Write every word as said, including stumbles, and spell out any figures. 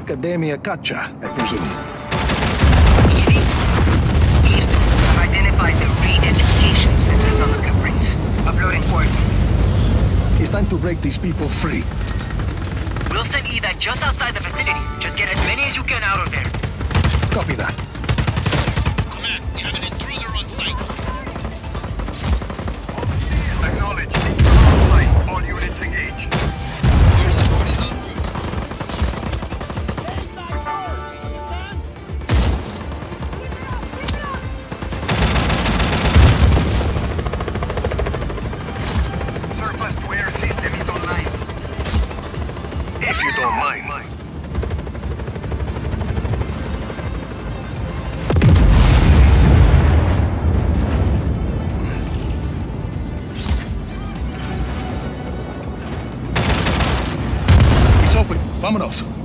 Academia Katja, I presume. Easy. East. I've identified the re-education centers on the blueprints. Uploading coordinates. It's time to break these people free. We'll send evac just outside the facility. Just get as many as you can out of there. Copy that. Command, we have an intruder on site. Acknowledged. On site. All units engaged. Your support is en route. Surplus to air system is online. If you don't mind. It's open. Vámonos.